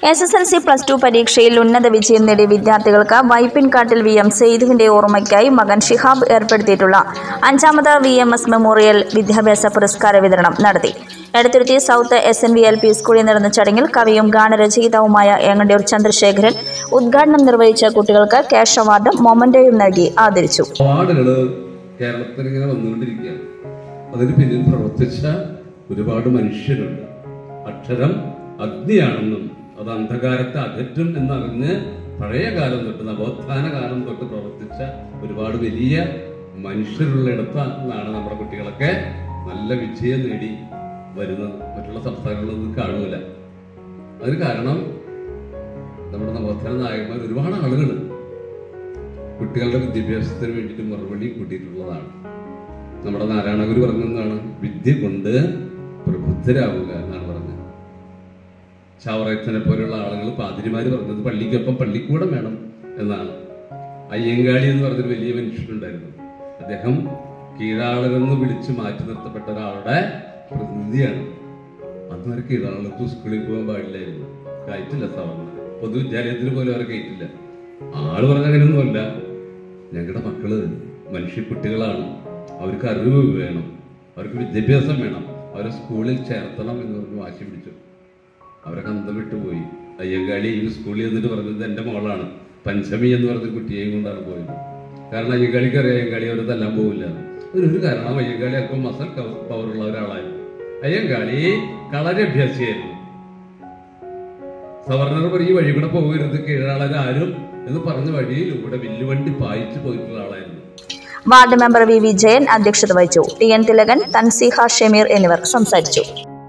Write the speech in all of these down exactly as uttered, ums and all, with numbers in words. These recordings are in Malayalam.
S S L C plus two പരീക്ഷയിൽ ഉന്നത വിജയം നേടിയ വിദ്യാർത്ഥികൾക്ക് വൈപ്പിൻകാട്ടിൽ വി എം സെയ്ദുവിന്റെ ഓർമ്മയ്ക്കായി മകൻ ഷിഹാബ് ഏർപ്പെടുത്തിയിട്ടുള്ള അഞ്ചാമത് വി എം എസ് മെമ്മോറിയൽ വിദ്യാഭ്യാസ പുരസ്കാര വിതരണം നടത്തി. Edathuruthy south S N V L P സ്കൂളിൽ നടന്ന ചടങ്ങിൽ കവിയും ഗാനരചയിതാവുമായ ഏങ്ങണ്ടിയൂർ ചന്ദ്രശേഖരൻ ഉദ്ഘാടനം നിർവഹിച്ച കുട്ടികൾക്ക് ക്യാഷ് അവാർഡും മൊമന്റോയും നൽകി ആദരിച്ചു. കേരളത്തിൽ ഇങ്ങനെ വന്നുകൊണ്ടിരിക്കുകയാണ്. അതിന് പിന്നിൽ പ്രവർത്തിച്ച ഒരുപാട് മനുഷ്യരുണ്ട്. അക്ഷരം അഗ്നിയാണെന്നും അത് അന്ധകാരത്തെ അകറ്റും എന്നറിഞ്ഞ് പഴയ കാലം തൊട്ട് നവോത്ഥാന കാലം തൊട്ട് പ്രവർത്തിച്ച ഒരുപാട് വലിയ മനുഷ്യരുള്ള ഇടത്താണ് നമ്മുടെ കുട്ടികളൊക്കെ നല്ല വിജയം നേടി വരുന്നത്. മറ്റുള്ള സംസ്ഥാനങ്ങളിലൊന്നും കാണൂല. അതിന് കാരണം നമ്മുടെ നവോത്ഥാന നായകന്മാർ ഒരുപാട് ആളുകൾ കുട്ടികളുടെ വിദ്യാഭ്യാസത്തിന് വേണ്ടിയിട്ട് മറുപടി കൂട്ടിയിട്ടുള്ളതാണ്. നമ്മുടെ നാരായണഗുരു പറഞ്ഞതാണ്, വിദ്യ കൊണ്ട് പ്രബുദ്ധരാവുക എന്നാണ് പറഞ്ഞത്. ചാവറയച്ചനെ പോലെയുള്ള ആളുകൾ പാതിരിമാര് പറഞ്ഞത് പള്ളിക്കൊപ്പം പള്ളിക്കൂടം വേണം എന്നാണ്. അയ്യങ്കാളി എന്ന് പറഞ്ഞൊരു വലിയ മനുഷ്യനുണ്ടായിരുന്നു. അദ്ദേഹം കീഴാളരെന്ന് വിളിച്ച് മാറ്റി നിർത്തപ്പെട്ട ഒരാളുടെ പ്രതിനിധിയാണ്. അന്നേരം കീഴാളർക്ക് സ്കൂളിൽ പോകാൻ പാടില്ലായിരുന്നു. കയറ്റില്ല സാധാരണ പൊതുവിദ്യാലയത്തിന് പോലും അവരെ കയറ്റില്ല. ആള് പറഞ്ഞ അങ്ങനെയൊന്നുമല്ല, ഞങ്ങളുടെ മക്കള് മനുഷ്യ കുട്ടികളാണ്, അവർക്ക് അറിവ് വേണം, അവർക്ക് വിദ്യാഭ്യാസം വേണം, അവരെ സ്കൂളിൽ ചേർത്തണം എന്ന് പറഞ്ഞ് വാശി പിടിച്ചു. അവരെ കന്തം വിട്ടുപോയി. അയ്യങ്കാളി ഈ സ്കൂളിൽ എന്നിട്ട് പറഞ്ഞത് എൻ്റെ മോളാണ് പഞ്ചമി എന്ന് പറഞ്ഞ കുട്ടിയെയും കൊണ്ടാണ് പോയത്. കാരണം അയ്യങ്കാളിക്ക് അറിയാം അയ്യങ്കാളി അവരെ തല്ലാൻ പോകില്ല. അതിനൊരു കാരണം അയ്യങ്കാളി അല്പം മസൽ പവറുള്ള ഒരാളായിരുന്നു. അയ്യങ്കാളി കളരി അഭ്യാസിയായിരുന്നു. സവർണർ പറയും വഴി കൂടെ പോകരുത്, കീഴാളരാരും എന്ന് പറഞ്ഞ വഴിയിലൂടെ വില്ലുവണ്ടി പായിച്ചു പോയിട്ടുള്ള ആളായിരുന്നു. Ward member V V Jayan അധ്യക്ഷത വഹിച്ചു. ടി എൻ തിലകൻ, തൻസീഹ ഷമീർ എന്നിവർ സംസാരിച്ചു.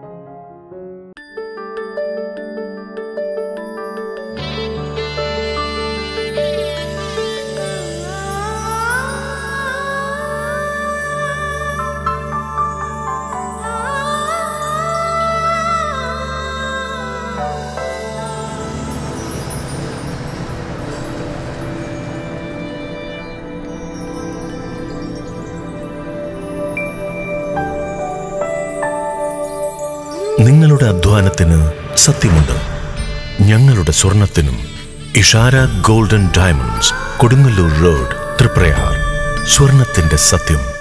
നിങ്ങളുടെ അധ്വാനത്തിന് സത്യമുണ്ട്. ഞങ്ങളുടെ സ്വർണത്തിനും. Ishara golden diamonds, Kodungallur road, Triprayar. സ്വർണത്തിന്റെ സത്യം.